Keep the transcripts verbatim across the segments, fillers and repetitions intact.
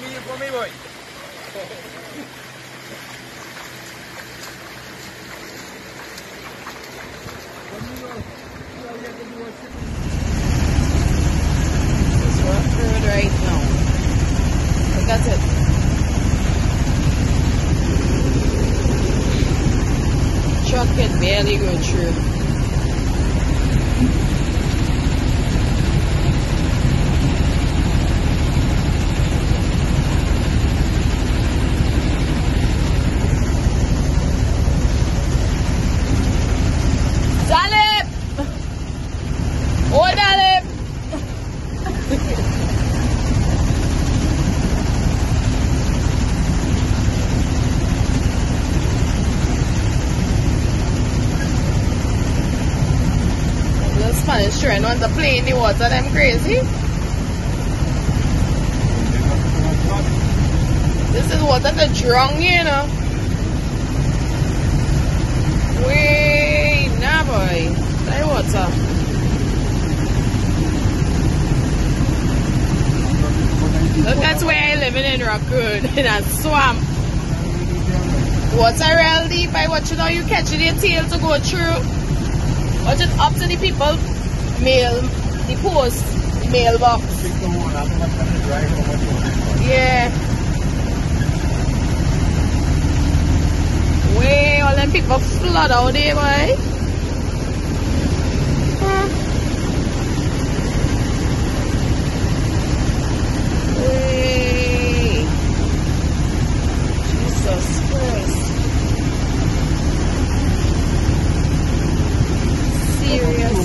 me for me, boy. It's rough road right now. Look at it. Truck can barely go through. Dalip! Oh, Dalip! The Spanish train want to play in the water, them crazy. This is water to drown you, you know. Wait, nah boy. That water. Look at where I living in Raccoon, in a swamp. Water real deep. I watch it how you catching your tail to go through. Watch it up to the people mail, the post, the mailbox. Yeah. Way, all them people flood out there, boy. Huh. Way. Jesus Christ. Serious.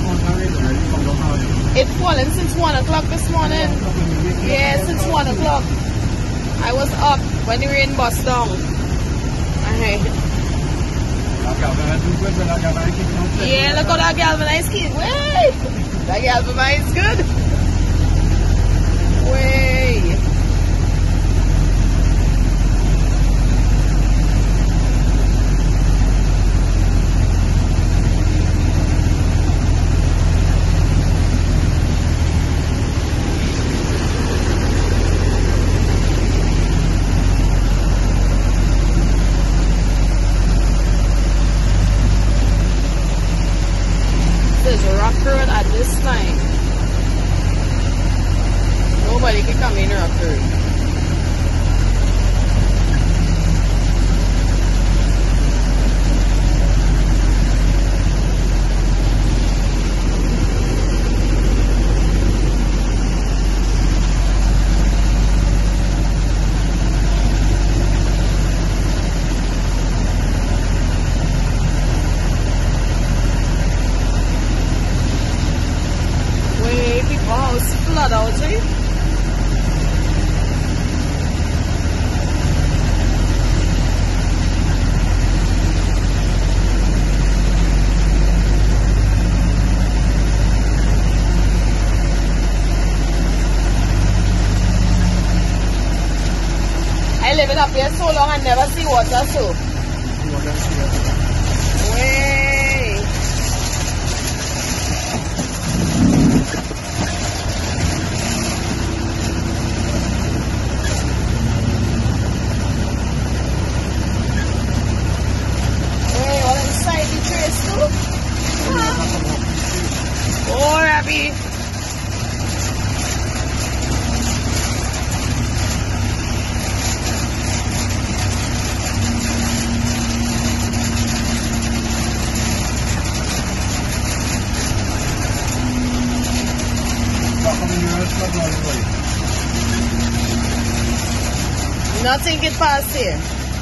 It's fallen since one o'clock this morning. Yeah, since one o'clock. I was up when the rain bust down. Alright. Yeah, look how that galvanized kid. Wait! That galvanized good. Way. There's a rock road at this time. Nobody can come in rock road. Wow, it's flood out, see? I live up here so long and never see water so. Way. Oh, Abby. Nothing get past here.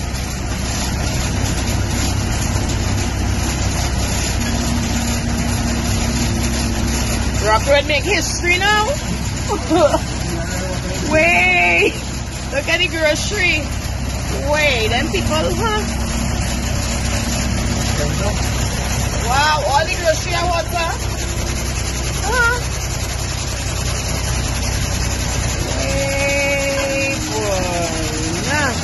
Rock Road make history now. Wait, look at the grocery. Wait, them people, huh? Wow, all the grocery are water. Huh? Wait, boy, nah.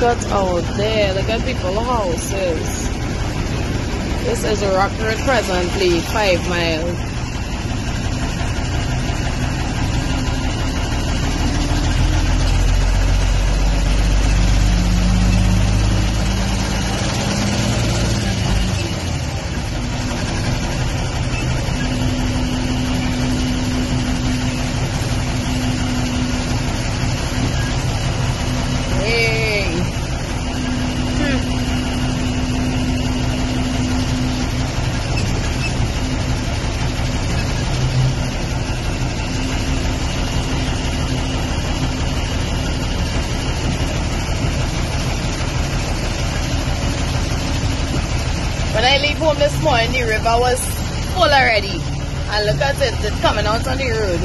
at out there. Look at people's houses. This is Rockford presently, five miles. When I leave home this morning, the river was full already. And look at it, it's coming out on the road.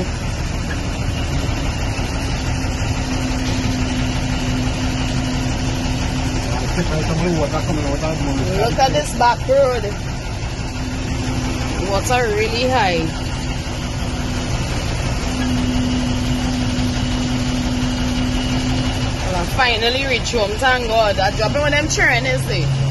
Look at this back road. Water really high. Well, I finally reached home, thank God. I dropped in with them children, is it?